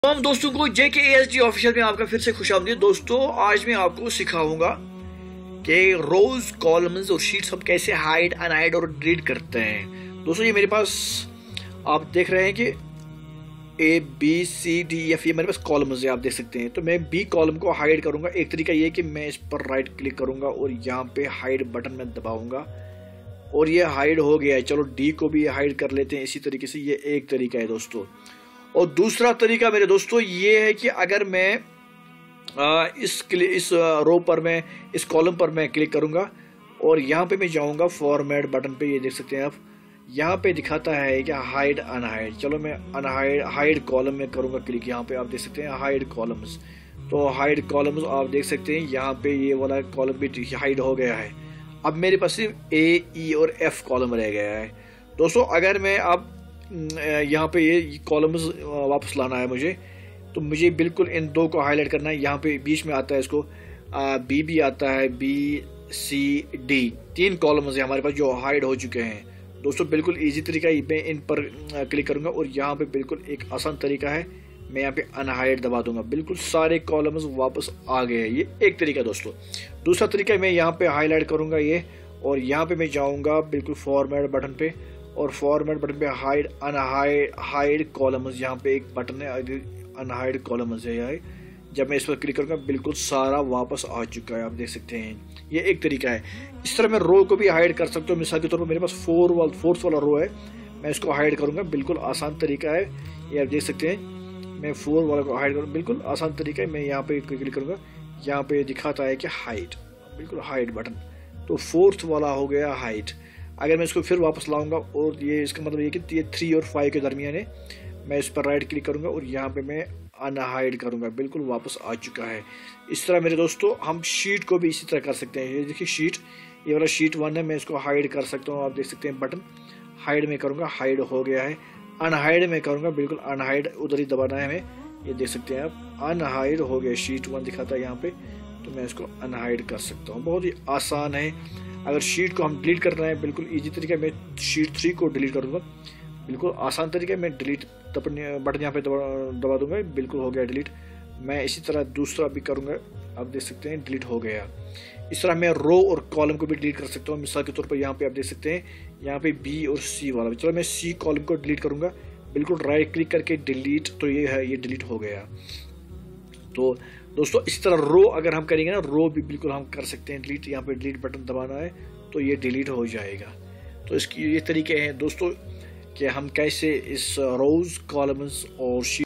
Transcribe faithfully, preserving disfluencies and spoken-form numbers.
तमाम दोस्तों को जे के एस डी ऑफिशियल में आपका फिर से खुशामदीद। दोस्तों आज मैं आपको सिखाऊंगा कि रोज कॉलम्स और शीट्स हम कैसे हाइड अनहाइड और डिलीट करते हैं। दोस्तों ये मेरे पास आप देख रहे हैं कि A B C D F ये मेरे पास कॉलम्स है, आप देख सकते हैं। तो मैं बी कॉलम को हाइड करूंगा। एक तरीका ये कि मैं इस पर राइट क्लिक करूंगा और यहाँ पे हाइड बटन में दबाऊंगा और ये हाइड हो गया है। चलो डी को भी हाइड कर लेते हैं इसी तरीके से। ये एक तरीका है दोस्तों। और दूसरा तरीका मेरे दोस्तों ये है कि अगर मैं आ, इस इस रो पर मैं इस कॉलम पर मैं क्लिक करूंगा और यहाँ पे मैं जाऊंगा फॉर्मेट बटन पे। ये देख सकते हैं आप, यहाँ पे दिखाता है कि हाइड अनहाइड। चलो मैं अनहाइड हाइड कॉलम में करूंगा क्लिक। यहाँ पे आप देख सकते हैं हाइड कॉलम्स। तो हाइड कॉलम्स आप देख सकते हैं यहाँ पे ये वाला कॉलम भी हाइड हो गया है। अब मेरे पास सिर्फ ए ई और एफ कॉलम रह गया है दोस्तों। अगर मैं अब यहाँ पे ये कॉलम्स वापस लाना है मुझे, तो मुझे बिल्कुल इन दो को हाईलाइट करना है। यहाँ पे बीच में आता है इसको बी भी आता है, बी सी डी तीन कॉलम्स हैं हमारे पास जो हाइड हो चुके हैं दोस्तों। बिल्कुल इजी तरीका है, मैं इन पर क्लिक करूंगा और यहाँ पे बिल्कुल एक आसान तरीका है, मैं यहाँ पे अनहाइड दबा दूंगा। बिल्कुल सारे कॉलम्स वापस आ गए हैं। ये एक तरीका दोस्तों। दूसरा तरीका मैं यहाँ पे हाईलाइट करूंगा ये और यहाँ पे मैं जाऊँगा बिल्कुल फॉर्मेट बटन पे और फॉर्मेट बटन पे हाइड अनहाइड हाइड कॉलम्स, यहाँ पे एक बटन है अनहाइड कॉलम्स है यहाँ। जब मैं इस पर क्लिक करूंगा बिल्कुल सारा वापस आ चुका है, आप देख सकते हैं। ये एक तरीका है। इस तरह मैं रो को भी हाइड कर सकता हूँ। मिसाल के तौर पर मेरे पास फोर वाला फोर्थ वाला रो है, मैं इसको हाइड करूंगा। बिल्कुल आसान तरीका है, ये आप देख सकते हैं। मैं फोर वाला को हाइड करूँ, बिल्कुल आसान तरीका है। मैं यहाँ पे क्लिक करूंगा, यहाँ पे दिखाता है कि हाइड, बिल्कुल हाइड बटन। तो फोर्थ वाला हो गया हाइड। अगर मैं इसको फिर वापस लाऊंगा और ये इसका मतलब ये कि ये थ्री और फाइव के दरमियान है, मैं इस पर राइट क्लिक करूंगा और यहाँ पे मैं अनहाइड करूंगा। बिल्कुल वापस आ चुका है। इस तरह मेरे दोस्तों हम शीट को भी इसी तरह कर सकते हैं। ये देखिए शीट, ये वाला शीट वन है, मैं इसको हाइड कर सकता हूँ। आप देख सकते हैं बटन हाइड में करूँगा, हाइड हो गया है। अनहाइड में करूँगा, बिल्कुल अनहाइड उधर ही दबाना है हमें। ये देख सकते हैं आप, अनहाइड हो गया। शीट वन दिखाता है यहाँ पे, तो मैं इसको अनहाइड कर सकता हूँ। बहुत ही आसान है। अगर शीट को हम डिलीट करना है, बिल्कुल इजी तरीका है। मैं शीट थ्री को डिलीट करूंगा, बिल्कुल आसान तरीका है। मैं डिलीट बटन यहाँ पे दबा, दबा दूंगा, बिल्कुल हो गया डिलीट। मैं इसी तरह दूसरा भी करूंगा, आप देख सकते हैं डिलीट हो गया। इस तरह मैं रो और कॉलम को भी डिलीट कर सकता हूँ। मिसाल के तौर पर यहाँ पे आप देख सकते हैं, यहाँ पे बी और सी वाला। चलो मैं सी कॉलम को डिलीट करूंगा, बिल्कुल राइट क्लिक करके डिलीट। तो ये है, ये डिलीट हो गया। तो दोस्तों इस तरह रो अगर हम करेंगे ना, रो भी बिल्कुल हम कर सकते हैं डिलीट। यहाँ पे डिलीट बटन दबाना है तो ये डिलीट हो जाएगा। तो इसकी ये तरीके हैं दोस्तों कि हम कैसे इस रोज कॉलम्स और